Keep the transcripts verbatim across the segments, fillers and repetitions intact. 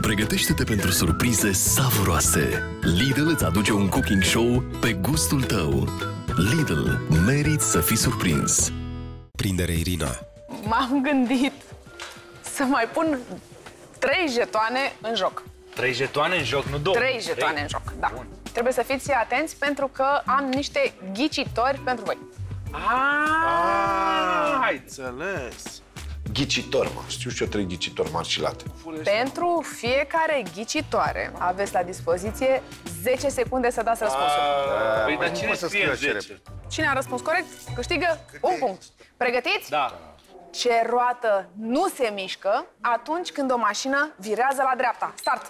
Pregătește-te pentru surprize savuroase. Lidl îți aduce un cooking show pe gustul tău. Lidl, meriți să fii surprins. Prindere, Irina. M-am gândit să mai pun trei jetoane în joc. Trei jetoane în joc, nu două. Trei jetoane trei. în joc, da. Bun. Trebuie să fiți atenți pentru că am niște ghicitori pentru voi. Ah, hai, înțeles. Ghicitor, mă. Știu și eu trei ghicitori marcilate. Pentru fiecare ghicitoare aveți la dispoziție zece secunde să dați răspunsul. Păi, dar cine scrie zece? Cine a răspuns corect, câștigă un punct. Pregătiți? Da. Ce roată nu se mișcă atunci când o mașină virează la dreapta? Start!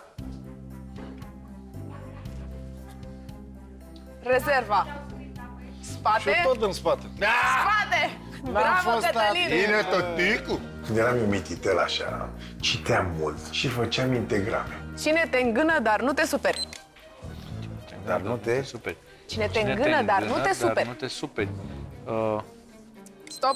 Rezerva. Spate. Și tot în spate. Spate! Bravo, Cătălin! Bine, tăticu! Când eram eu mititel așa, citeam mult și făceam integrame. Cine te îngână, dar nu te superi? Dar nu te superi. Cine te îngână, dar nu te superi? Dar nu te superi. Uh... Stop!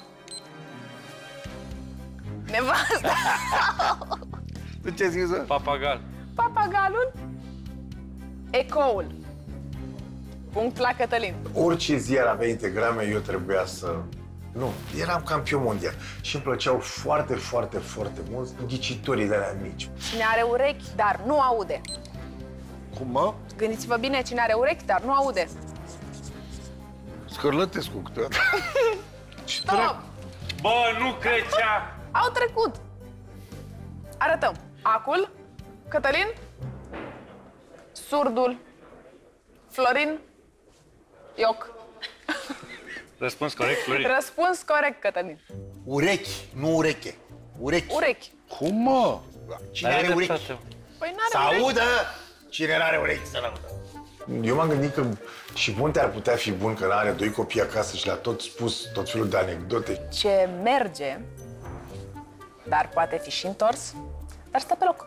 Nevasta! Tu ce zici, bă? Papagal. Papagalul? Ecoul. Punct la Cătălin. Orice ziar avea integrame, eu trebuia să... Nu, eram campion mondial și îmi plăceau foarte, foarte, foarte mult ghicitorii de alea mici. Cine are urechi, dar nu aude? Cum, mă? Gândiți-vă bine, cine are urechi, dar nu aude. Scărlătescu câteodată. Stop! Bă, nu crecea! Au trecut. Arătăm. Acul, Cătălin, surdul, Florin, Ioc. Răspuns corect, Florin. Răspuns corect, Cătălin. Urechi, nu ureche. Urechi. Urechi. Cum, mă? Cine are urechi? Păi să audă! Cine n-are urechi să n-audă. Eu m-am gândit că și Ponte ar putea fi bun, că are doi copii acasă și le-a tot spus tot felul de anecdote. Ce merge, dar poate fi și întors, dar stă pe loc.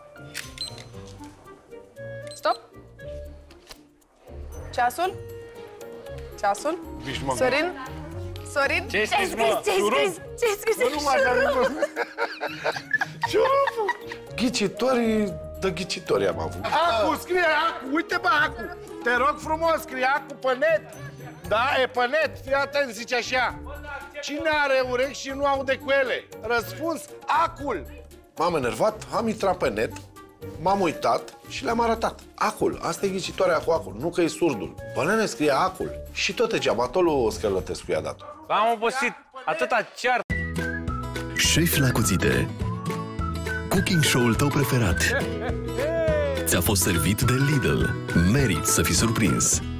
Stop. Ceasul. Ceasul. Sorin. Sorin. Ce-ai scris, mă? Ce-ai scris? Ce-ai scris? Ce-ai scris? Ciurupul. Ghicitorii de ghicitori am avut. Acu, scrie Acu, uite bă, Acu. Te rog frumos, scrie Acu pe net. Da, e pe net, fii atent, zice așa. Cine are urechi și nu aude cu ele? Răspuns, Acul. M-am enervat, am intrat pe net, m-am uitat și le-am arătat. Acul, asta e ghicitoarea cu Acul, nu că e surdul. Pe nene scrie Acul. Și tot degeaba, tot lui Scărlătescu i-a dat. Am obosit. Atâta ceartă. Șefi la cuțite. Cooking show-ul tău preferat. Ți-a fost servit de Lidl. Meriți să fii surprins.